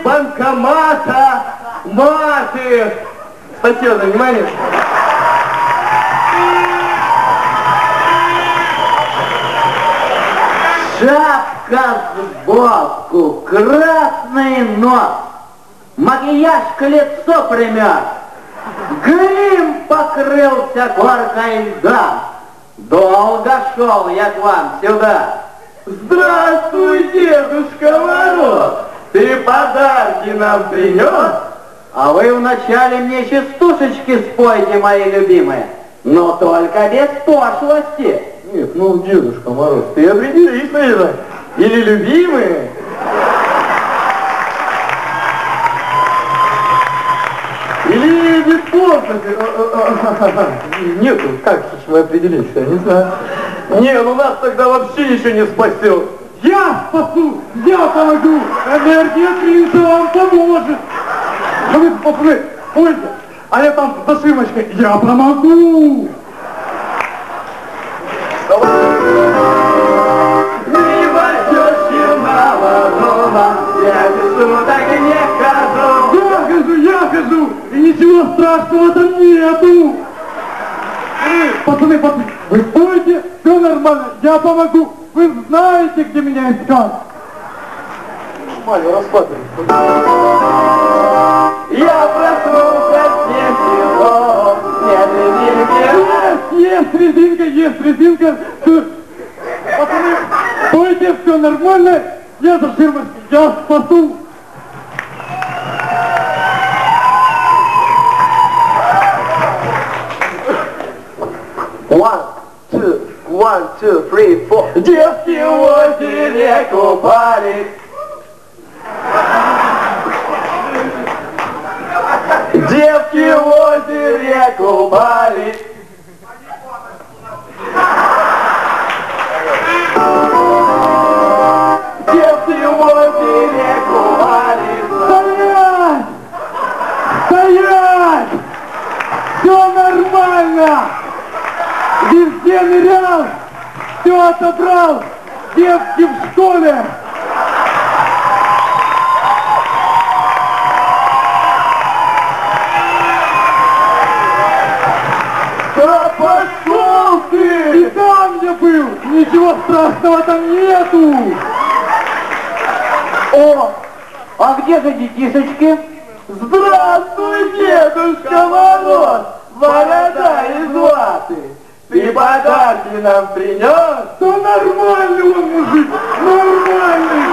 банкомата маты. Спасибо за внимание. Шапка сбоку, красный нос, макияж к лицу пример, грим покрылся горкой льда. Долго шел я к вам сюда. Здравствуй, Дедушка Мороз, ты подарки нам принес? А вы вначале мне частушечки спойте, мои любимые, но только без пошлости. Нет, ну, Дедушка Мороз, ты определись, наверное. Или любимые? Или без пошлости? Нету, как же мы определимся, я не знаю. Не, ну нас тогда вообще ничего не спасет. Я спасу, я помогу, энергия Криса вам поможет. Ну вы, пацаны, пойте, а я там с ошибочкой, я помогу. Я хожу, и ничего страшного там нету. Пацаны, вы пойте, все нормально, я помогу. Вы знаете, где меня искать. Нормально, расслабься. Я проснулся с Есть резинка. Пацаны, пойте, все нормально, я за ширмочкой, я спасу. One, two, three, four. Девки в озере купались. Девки в озере купались. Девки в озере купались. Стоять! Все нормально! Везде нырял, все отобрал, девки в школе. Да пошел ты! И там я был, ничего страшного там нету. О, а где же детишечки? Здравствуй, Дедушка Мороз, борода из ваты. Ты подарки нам принес? Да нормальный он мужик, нормальный.